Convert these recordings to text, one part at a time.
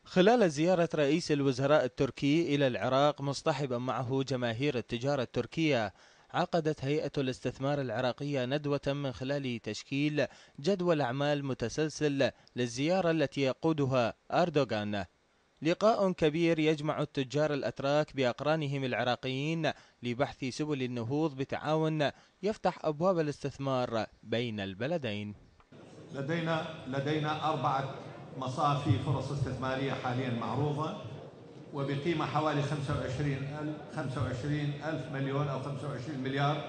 خلال زيارة رئيس الوزراء التركي إلى العراق مصطحبا معه جماهير التجارة التركية، عقدت هيئة الاستثمار العراقية ندوة من خلال تشكيل جدول أعمال متسلسل للزيارة التي يقودها أردوغان. لقاء كبير يجمع التجار الأتراك بأقرانهم العراقيين لبحث سبل النهوض بتعاون يفتح أبواب الاستثمار بين البلدين. لدينا 4 مصافي فرص استثمارية حاليا معروضة وبقيمة حوالي 25 ألف مليون أو 25 مليار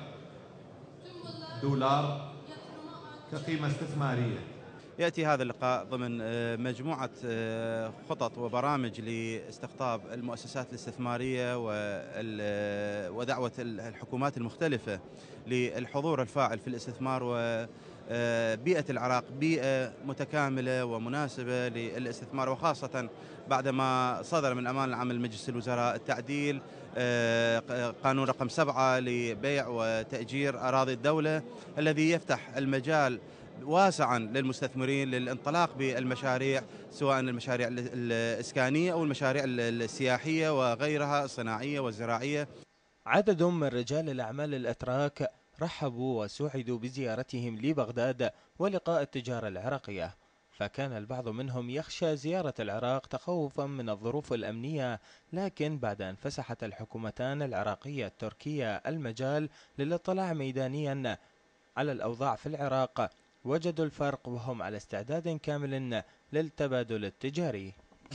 دولار كقيمة استثمارية. يأتي هذا اللقاء ضمن مجموعة خطط وبرامج لاستقطاب المؤسسات الاستثمارية ودعوة الحكومات المختلفة للحضور الفاعل في الاستثمار. وبيئة العراق بيئة متكاملة ومناسبة للاستثمار، وخاصة بعدما صدر من أمانة العام لمجلس الوزراء التعديل قانون رقم 7 لبيع وتأجير أراضي الدولة، الذي يفتح المجال واسعا للمستثمرين للانطلاق بالمشاريع، سواء المشاريع الإسكانية أو المشاريع السياحية وغيرها الصناعية والزراعية. عدد من رجال الأعمال الأتراك رحبوا وسعدوا بزيارتهم لبغداد ولقاء التجارة العراقية، فكان البعض منهم يخشى زيارة العراق تخوفا من الظروف الأمنية، لكن بعد أن فسحت الحكومتان العراقية التركية المجال للاطلاع ميدانيا على الأوضاع في العراق وجدوا الفرق وهم على استعداد كامل للتبادل التجاري.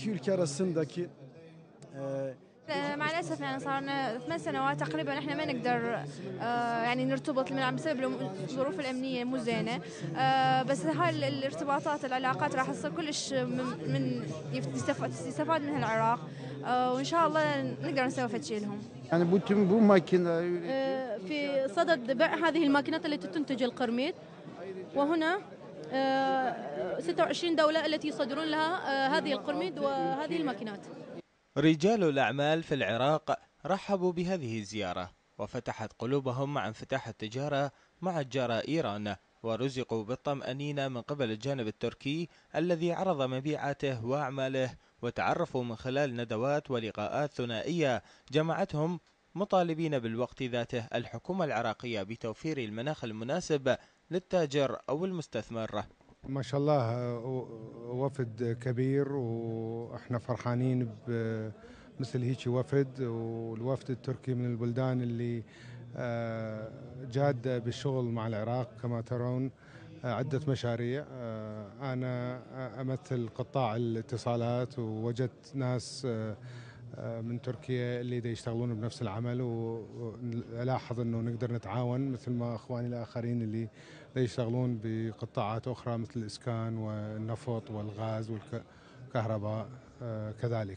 مع الأسف يعني صارنا 8 سنوات تقريبا احنا ما نقدر يعني نرتبط بسبب الظروف الأمنية مو زينة، بس هاي الارتباطات العلاقات راح تصير كلش من يستفاد منها العراق، وإن شاء الله نقدر نسوي فد شيء لهم. يعني بو ماكينة في صدد بيع هذه الماكينات التي تنتج القرميد، وهنا 26 دولة التي يصدرون لها هذه القرميد وهذه الماكينات. رجال الأعمال في العراق رحبوا بهذه الزيارة وفتحت قلوبهم مع انفتاح التجارة مع الجارة إيران، ورزقوا بالطمأنينة من قبل الجانب التركي الذي عرض مبيعاته وأعماله، وتعرفوا من خلال ندوات ولقاءات ثنائية جمعتهم مطالبين بالوقت ذاته الحكومة العراقية بتوفير المناخ المناسب للتاجر أو المستثمر. ما شاء الله وفد كبير، واحنا فرحانين بمثل هيك وفد، والوفد التركي من البلدان اللي جادة بالشغل مع العراق. كما ترون عدة مشاريع. أنا أمثل قطاع الاتصالات، ووجدت ناس من تركيا اللي يشتغلون بنفس العمل، وألاحظ أنه نقدر نتعاون مثل ما أخواني الآخرين اللي يشتغلون بقطاعات أخرى مثل الإسكان والنفط والغاز والكهرباء كذلك.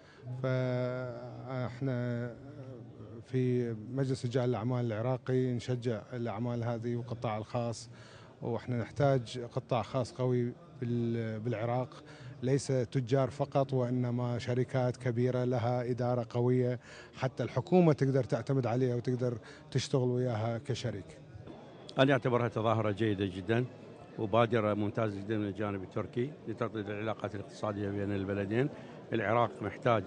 فإحنا في مجلس رجال الأعمال العراقي نشجع الأعمال هذه والقطاع الخاص، وإحنا نحتاج قطاع خاص قوي بالعراق، ليس تجار فقط وإنما شركات كبيرة لها إدارة قوية حتى الحكومة تقدر تعتمد عليها وتقدر تشتغل وياها كشريك. أنا أعتبرها تظاهرة جيدة جدا وبادرة ممتازة جدا من الجانب التركي لتطوير العلاقات الاقتصادية بين البلدين. العراق محتاج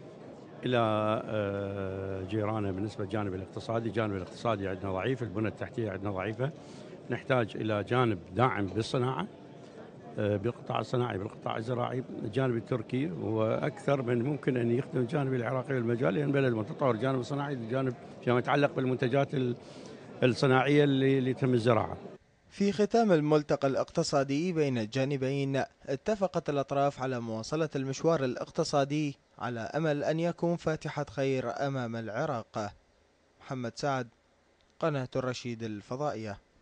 إلى جيرانه بالنسبة للجانب الاقتصادي. الجانب الاقتصادي عندنا ضعيف، البنى التحتية عندنا ضعيفة، نحتاج إلى جانب داعم بالصناعة، بالقطاع الصناعي، بالقطاع الزراعي. الجانب التركي هو أكثر من ممكن أن يخدم الجانب العراقي والمجال، لأن بلد متطور. الجانب الصناعي الجانب فيما يتعلق بالمنتجات الصناعية اللي تم الزراعة. في ختام الملتقى الاقتصادي بين الجانبين، اتفقت الأطراف على مواصلة المشوار الاقتصادي على أمل أن يكون فاتحة خير أمام العراق. محمد سعد، قناة الرشيد الفضائية.